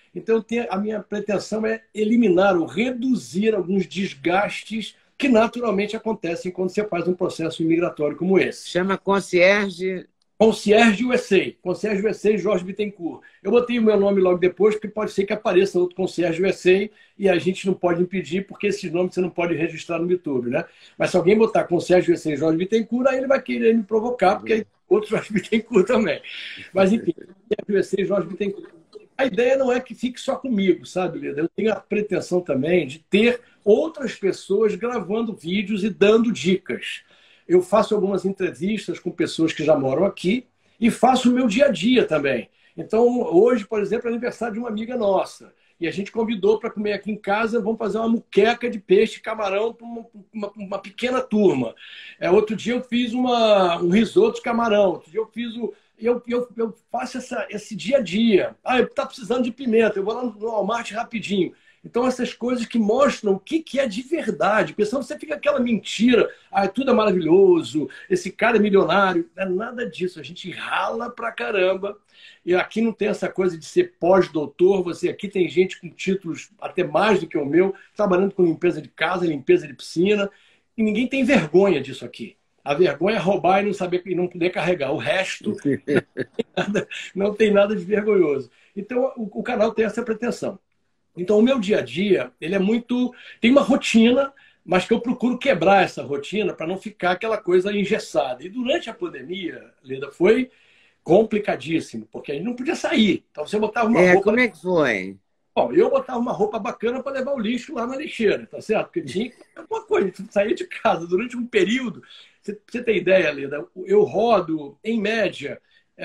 Então, eu tenho, a minha pretensão é eliminar ou reduzir alguns desgastes que naturalmente acontecem quando você faz um processo imigratório como esse.
Chama concierge...
Concierge U S A. Concierge U S A, Jorge Bittencourt. Eu botei o meu nome logo depois, porque pode ser que apareça outro Concierge U S A e a gente não pode impedir, porque esses nomes você não pode registrar no YouTube, né? Mas se alguém botar Concierge U S A, Jorge Bittencourt, aí ele vai querer me provocar, porque aí outro Jorge Bittencourt também. Mas, enfim, Concierge U S A, Jorge Bittencourt. A ideia não é que fique só comigo, sabe, Leda? Eu tenho a pretensão também de ter outras pessoas gravando vídeos e dando dicas. Eu faço algumas entrevistas com pessoas que já moram aqui e faço o meu dia a dia também. Então, hoje, por exemplo, é aniversário de uma amiga nossa. E a gente convidou para comer aqui em casa, vamos fazer uma muqueca de peixe e camarão para uma, uma, uma pequena turma. É, outro dia eu fiz uma, um risoto de camarão. Outro dia eu fiz o... Eu, eu, eu faço essa, esse dia a dia. Ah, está precisando de pimenta, eu vou lá no Walmart rapidinho. Então, essas coisas que mostram o que, que é de verdade. Porque senão você fica aquela mentira. Ah, tudo é maravilhoso, esse cara é milionário. Não é nada disso. A gente rala pra caramba. E aqui não tem essa coisa de ser pós-doutor. Você aqui tem gente com títulos até mais do que o meu, trabalhando com limpeza de casa, limpeza de piscina. E ninguém tem vergonha disso aqui. A vergonha é roubar e não saber e não poder carregar. O resto não tem nada, não tem nada de vergonhoso. Então, o, o canal tem essa pretensão. Então, o meu dia a dia, ele é muito... Tem uma rotina, mas que eu procuro quebrar essa rotina para não ficar aquela coisa engessada. E durante a pandemia, Leda, foi complicadíssimo, porque a gente não podia sair. Então, você botava uma
é,
roupa...
Como é que foi?
Bom, eu botava uma roupa bacana para levar o lixo lá na lixeira, tá certo? Porque tinha alguma coisa, a gente saía de casa durante um período. Você, você tem ideia, Leda? Eu rodo, em média,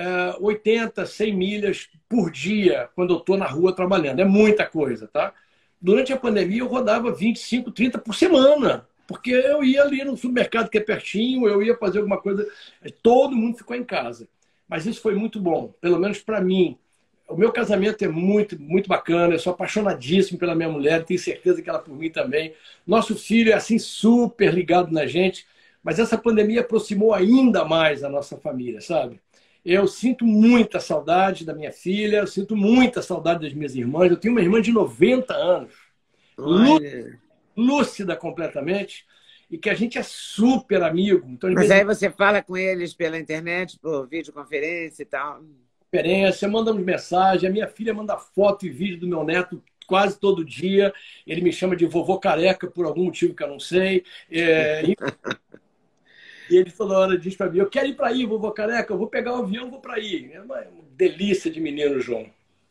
oitenta, cem milhas por dia quando eu estou na rua trabalhando. É muita coisa, tá? Durante a pandemia eu rodava vinte e cinco, trinta por semana, porque eu ia ali no supermercado que é pertinho, eu ia fazer alguma coisa, todo mundo ficou em casa. Mas isso foi muito bom, pelo menos para mim. O meu casamento é muito, muito bacana, eu sou apaixonadíssimo pela minha mulher, tenho certeza que ela por mim também. Nosso filho é assim super ligado na gente, mas essa pandemia aproximou ainda mais a nossa família, sabe? Eu sinto muita saudade da minha filha, eu sinto muita saudade das minhas irmãs. Eu tenho uma irmã de noventa anos, Olha. lúcida completamente, e que a gente é super amigo. Então,
Mas aí você fala com eles pela internet, por videoconferência e tal?
Conferência, mandamos mensagem. A minha filha manda foto e vídeo do meu neto quase todo dia. Ele me chama de vovô careca por algum motivo que eu não sei. É... E ele toda hora diz para mim, eu quero ir para aí, vovô careca, eu vou pegar o avião, vou para aí. É uma delícia de menino, João.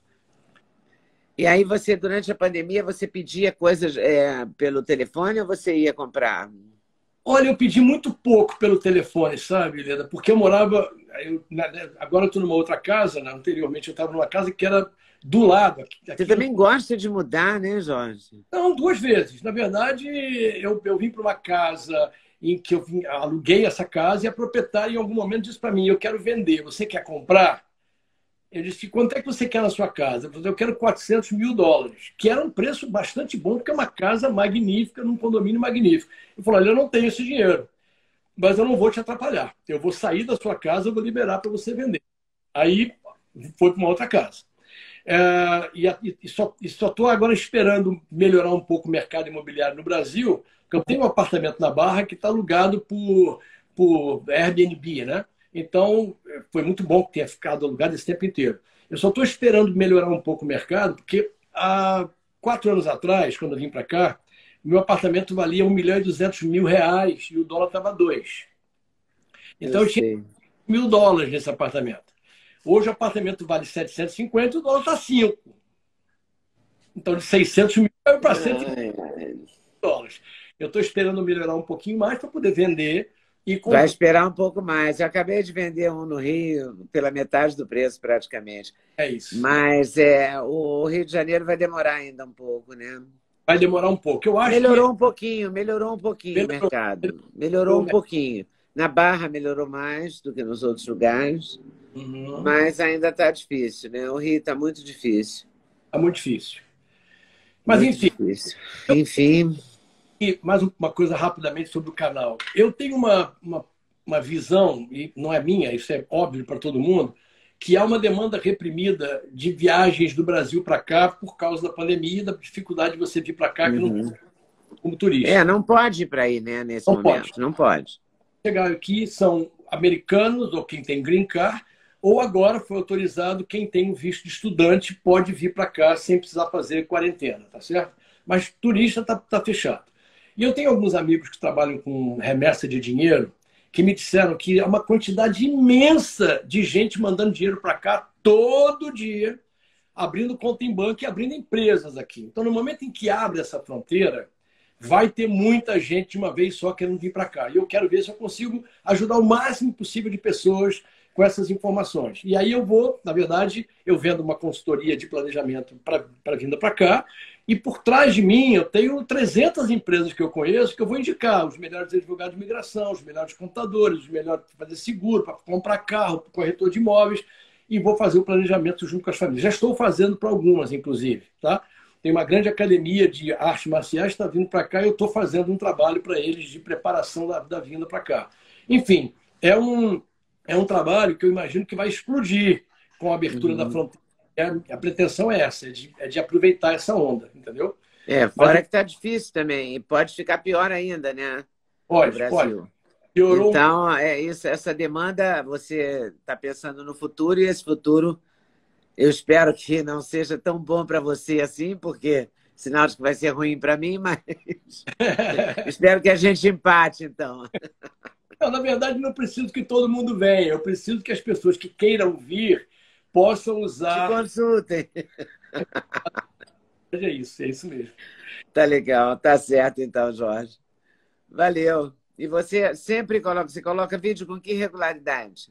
E aí você, durante a pandemia, você pedia coisas é, pelo telefone ou você ia comprar?
Olha, eu pedi muito pouco pelo telefone, sabe, Helena? Porque eu morava... Eu, agora eu estou numa outra casa, né? Anteriormente eu estava numa casa que era do lado. Aqui,
você
aqui
também
no...
gosta de mudar, né, Jorge?
Não, duas vezes. Na verdade, eu, eu vim para uma casa... em que eu vim, aluguei essa casa e a proprietária em algum momento disse para mim, eu quero vender, você quer comprar? Eu disse, quanto é que você quer na sua casa? Eu falei, eu quero quatrocentos mil dólares, que era um preço bastante bom, porque é uma casa magnífica, num condomínio magnífico. Eu falei, olha, eu não tenho esse dinheiro, mas eu não vou te atrapalhar. Eu vou sair da sua casa, eu vou liberar para você vender. Aí foi para uma outra casa. É, e, e só estou agora esperando melhorar um pouco o mercado imobiliário no Brasil, porque eu tenho um apartamento na Barra que está alugado por, por Airbnb, né? Então, foi muito bom que tenha ficado alugado esse tempo inteiro. Eu só estou esperando melhorar um pouco o mercado, porque há quatro anos atrás, quando eu vim para cá, meu apartamento valia um milhão e duzentos mil reais e o dólar estava dois. Então, eu, eu tinha mil dólares nesse apartamento. Hoje o apartamento vale setecentos e cinquenta e o dólar está cinco. Então, de seiscentos mil para cento e cinquenta dólares. Eu estou esperando melhorar um pouquinho mais para poder vender. E comprar.
Vai esperar um pouco mais. Eu acabei de vender um no Rio pela metade do preço, praticamente.
É isso.
Mas é, o Rio de Janeiro vai demorar ainda um pouco, né?
Vai demorar um pouco. Eu acho
melhorou
que...
um pouquinho, melhorou um pouquinho melhorou, o mercado. Melhorou, melhorou um pouquinho. Na Barra melhorou mais do que nos outros lugares. Uhum. Mas ainda está difícil, né? O Rio está muito difícil.
Está muito difícil. Mas,
muito
enfim.
Difícil. Enfim.
E mais uma coisa rapidamente sobre o canal. Eu tenho uma, uma, uma visão, e não é minha, isso é óbvio para todo mundo, que há uma demanda reprimida de viagens do Brasil para cá por causa da pandemia e da dificuldade de você vir para cá que
Uhum.
não, como turista.
É, não pode ir para aí, né, nesse
Não
momento.
pode.
Não pode.
Chegar aqui são americanos ou quem tem green card, ou agora foi autorizado quem tem o visto de estudante pode vir para cá sem precisar fazer quarentena, tá certo? Mas turista está tá fechado. E eu tenho alguns amigos que trabalham com remessa de dinheiro que me disseram que é uma quantidade imensa de gente mandando dinheiro para cá todo dia, abrindo conta em banco e abrindo empresas aqui. Então, no momento em que abre essa fronteira, vai ter muita gente de uma vez só querendo vir para cá. E eu quero ver se eu consigo ajudar o máximo possível de pessoas com essas informações. E aí eu vou, na verdade, eu vendo uma consultoria de planejamento para a vinda para cá, e por trás de mim eu tenho trezentas empresas que eu conheço que eu vou indicar, os melhores advogados de imigração, os melhores contadores, os melhores para fazer seguro, para comprar carro, para corretor de imóveis, e vou fazer o planejamento junto com as famílias. Já estou fazendo para algumas, inclusive, tá? Tem uma grande academia de artes marciais que está vindo para cá e eu estou fazendo um trabalho para eles de preparação da, da vinda para cá. Enfim, é um, é um trabalho que eu imagino que vai explodir com a abertura uhum. da fronteira. A pretensão é essa, é de, é de aproveitar essa onda, entendeu?
É, fora Mas, que está difícil também, e pode ficar pior ainda, né?
Pode, pode. Piorou
então, é isso, essa demanda, você está pensando no futuro, e esse futuro, eu espero que não seja tão bom para você assim, porque sinal de que vai ser ruim para mim, mas espero que a gente empate, então.
Não, na verdade, não preciso que todo mundo venha, eu preciso que as pessoas que queiram vir possam usar...
Te consultem.
É isso, é isso mesmo.
Tá legal, tá certo então, Jorge. Valeu. E você sempre coloca, você coloca vídeo com que regularidade?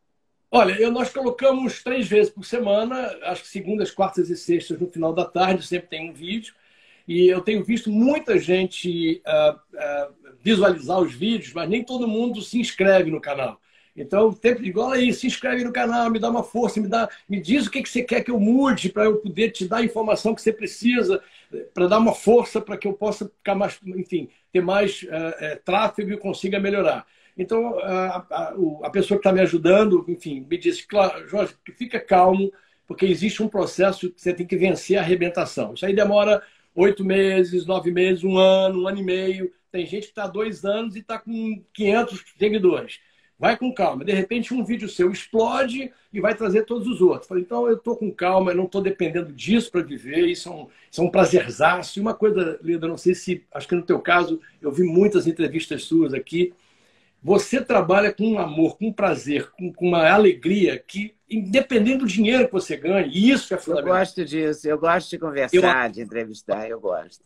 Olha, eu, nós colocamos três vezes por semana, acho que segundas, quartas e sextas, no final da tarde, sempre tem um vídeo. E eu tenho visto muita gente uh, uh, visualizar os vídeos, mas nem todo mundo se inscreve no canal. Então, o tempo igual aí, se inscreve no canal, me dá uma força, me, dá, me diz o que você quer que eu mude para eu poder te dar a informação que você precisa, para dar uma força para que eu possa ficar mais, enfim, ter mais uh, uh, tráfego e consiga melhorar. Então, a, a, a pessoa que está me ajudando, enfim, me disse, claro, Jorge, fica calmo, porque existe um processo que você tem que vencer a arrebentação. Isso aí demora oito meses, nove meses, um ano, um ano e meio. Tem gente que está há dois anos e está com quinhentos seguidores. Vai com calma. De repente, um vídeo seu explode e vai trazer todos os outros. Falei, então, eu estou com calma, eu não estou dependendo disso para viver. Isso é um, isso é um prazerzaço. E uma coisa, Lida, não sei se... Acho que no teu caso, eu vi muitas entrevistas suas aqui. Você trabalha com um amor, com um prazer, com, com uma alegria que, independente do dinheiro que você ganhe, isso é fundamental.
Eu gosto disso. Eu gosto de conversar, eu... de entrevistar. Eu gosto.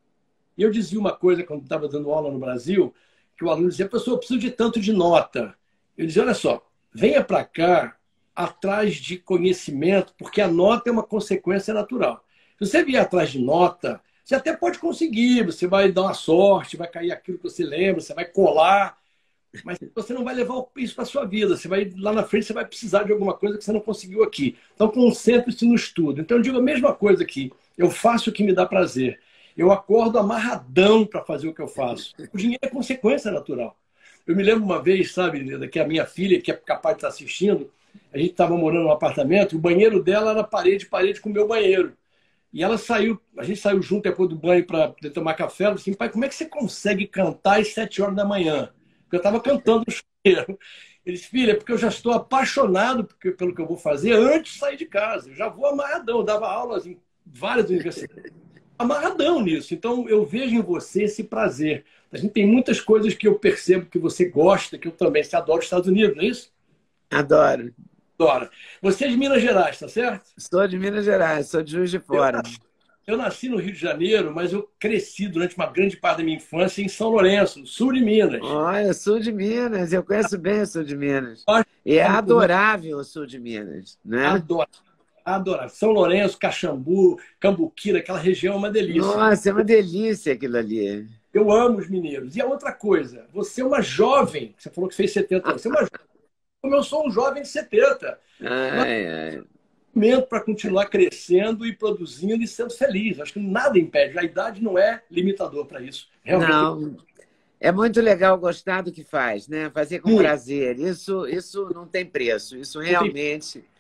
E eu dizia uma coisa quando estava dando aula no Brasil, que o aluno dizia, professor, eu preciso de tanto de nota. Eu dizia, olha só, venha para cá atrás de conhecimento, porque a nota é uma consequência natural. Se você vier atrás de nota, você até pode conseguir, você vai dar uma sorte, vai cair aquilo que você lembra, você vai colar, mas você não vai levar isso para a sua vida. Você vai, lá na frente você vai precisar de alguma coisa que você não conseguiu aqui. Então, concentre-se no estudo. Então, eu digo a mesma coisa aqui. Eu faço o que me dá prazer. Eu acordo amarradão para fazer o que eu faço. O dinheiro é consequência natural. Eu me lembro uma vez, sabe, Lida, que a minha filha, que é capaz de estar assistindo, a gente estava morando num apartamento, e o banheiro dela era parede, parede com o meu banheiro. E ela saiu, a gente saiu junto depois do banho para tomar café. Ela disse assim, pai, como é que você consegue cantar às sete horas da manhã? Porque eu estava cantando no chuveiro. Ele disse, filha, é porque eu já estou apaixonado pelo que eu vou fazer antes de sair de casa. Eu já vou amarradão, eu dava aulas em várias universidades. Amarradão nisso. Então, eu vejo em você esse prazer. A gente tem muitas coisas que eu percebo que você gosta, que eu também. Você adora os Estados Unidos, não é isso?
Adoro.
Adora. Você é de Minas Gerais, tá certo?
Sou de Minas Gerais, sou de Juiz de Fora.
Eu nasci, eu nasci no Rio de Janeiro, mas eu cresci durante uma grande parte da minha infância em São Lourenço, sul de Minas.
Olha, sul de Minas. Eu conheço bem o sul de Minas. E é adorável o sul de Minas, né?
Adoro. Adoro. São Lourenço, Caxambu, Cambuquira, aquela região é uma delícia.
Nossa, é uma delícia aquilo ali.
Eu amo os mineiros. E a outra coisa, você é uma jovem, você falou que fez setenta anos, você é uma jovem, como eu sou um jovem de setenta.
Ai, ai.
Momento para continuar crescendo e produzindo e sendo feliz. Acho que nada impede. A idade não é limitador para isso.
Realmente. Não. É muito legal gostar do que faz, né? Fazer com Sim. prazer. Isso, isso não tem preço. Isso realmente...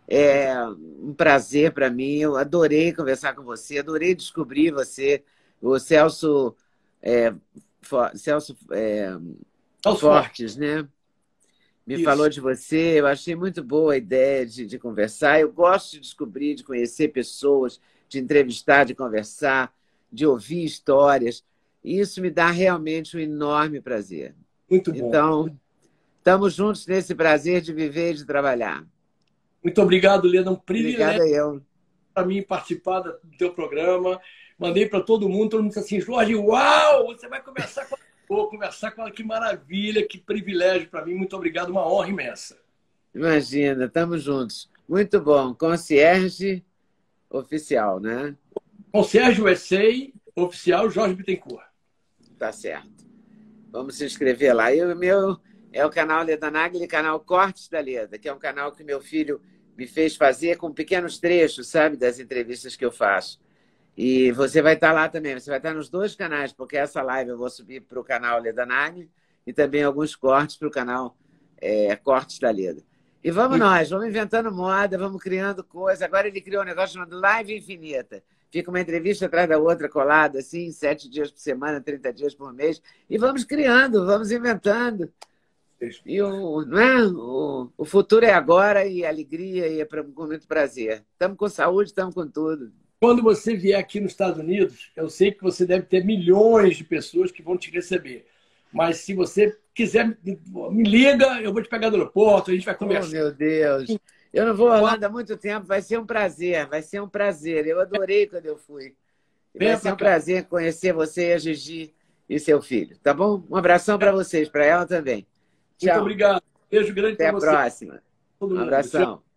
É um prazer para mim. Eu adorei conversar com você, adorei descobrir você. O Celso, é, For, Celso é,
Celso
Fortes, né? Me
Isso.
falou de você. Eu achei muito boa a ideia de, de conversar. Eu gosto de descobrir, de conhecer pessoas, de entrevistar, de conversar, de ouvir histórias. Isso me dá realmente um enorme prazer.
Muito bom.
Então, estamos juntos nesse prazer de viver e de trabalhar.
Muito obrigado, Leda. Um privilégio
eu.
para mim participar do teu programa. Mandei para todo mundo, todo mundo disse assim, Jorge, uau, você vai conversar com ela. Vou conversar com ela, que maravilha, que privilégio para mim. Muito obrigado, uma honra imensa.
Imagina, estamos juntos. Muito bom. Concierge oficial, né?
Concierge U S A oficial Jorge Bittencourt.
Tá certo. Vamos se inscrever lá. E o meu é o canal Leda Nagli, canal Cortes da Leda, que é um canal que meu filho me fez fazer com pequenos trechos, sabe, das entrevistas que eu faço. E você vai estar lá também, você vai estar nos dois canais, porque essa live eu vou subir para o canal Leda Nagli e também alguns cortes para o canal é, Cortes da Leda. E vamos Muito... nós, vamos inventando moda, vamos criando coisa. Agora ele criou um negócio chamado Live Infinita. Fica uma entrevista atrás da outra, colada, assim, sete dias por semana, trinta dias por mês. E vamos criando, vamos inventando. E o, não é? o, o futuro é agora, e alegria, e é com muito prazer. Estamos com saúde, estamos com tudo.
Quando você vier aqui nos Estados Unidos, eu sei que você deve ter milhões de pessoas que vão te receber. Mas se você quiser, me liga, eu vou te pegar do aeroporto, a gente vai conversar.
Oh, meu Deus! Eu não vou a Orlando há muito tempo, vai ser um prazer, vai ser um prazer. Eu adorei quando eu fui. Vai ser um prazer conhecer você e a Gigi e seu filho, tá bom? Um abração para vocês, para ela também. Tchau.
Muito obrigado. Beijo grande para você.
Até a próxima. Um abração.